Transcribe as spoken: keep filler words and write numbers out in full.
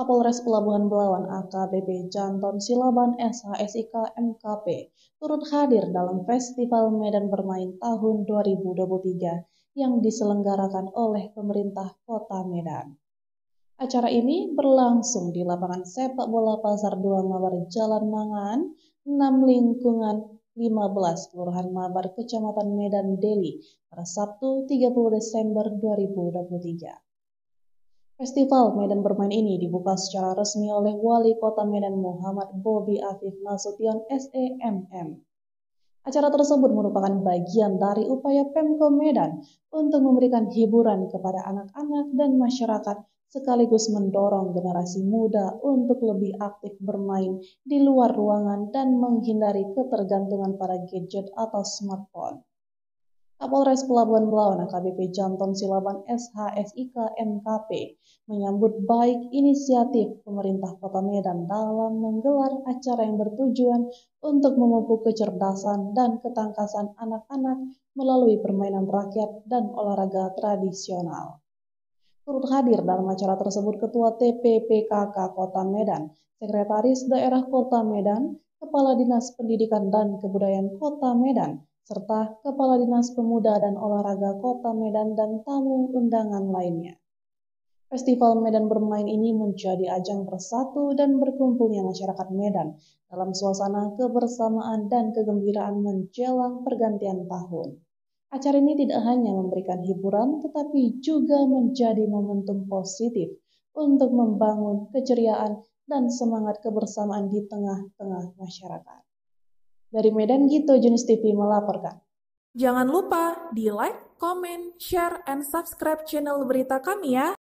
Kapolres Pelabuhan Belawan A K B P Janton Silaban S H S I K M K P turut hadir dalam Festival Medan Bermain tahun dua ribu dua puluh tiga yang diselenggarakan oleh pemerintah Kota Medan. Acara ini berlangsung di lapangan sepak bola Pasar dua Mabar Jalan Mangan, enam Lingkungan lima belas Kelurahan Mabar Kecamatan Medan Deli pada Sabtu tiga puluh Desember dua ribu dua puluh tiga. Festival Medan Bermain ini dibuka secara resmi oleh Wali Kota Medan Muhammad Bobi Afif Nasution S E M M. Acara tersebut merupakan bagian dari upaya Pemko Medan untuk memberikan hiburan kepada anak-anak dan masyarakat sekaligus mendorong generasi muda untuk lebih aktif bermain di luar ruangan dan menghindari ketergantungan pada gadget atau smartphone. Kapolres Pelabuhan Belawan A K B P Janton Silaban S H S I K M K P menyambut baik inisiatif pemerintah Kota Medan dalam menggelar acara yang bertujuan untuk memupuk kecerdasan dan ketangkasan anak-anak melalui permainan rakyat dan olahraga tradisional. Turut hadir dalam acara tersebut Ketua T P P K K Kota Medan, Sekretaris Daerah Kota Medan, Kepala Dinas Pendidikan dan Kebudayaan Kota Medan, serta Kepala Dinas Pemuda dan Olahraga Kota Medan dan tamu undangan lainnya. Festival Medan Bermain ini menjadi ajang bersatu dan berkumpulnya masyarakat Medan dalam suasana kebersamaan dan kegembiraan menjelang pergantian tahun. Acara ini tidak hanya memberikan hiburan, tetapi juga menjadi momentum positif untuk membangun keceriaan dan semangat kebersamaan di tengah-tengah masyarakat. Dari Medan, Gito Jenis T V melaporkan. Jangan lupa di like, comment, share, and subscribe channel berita kami ya.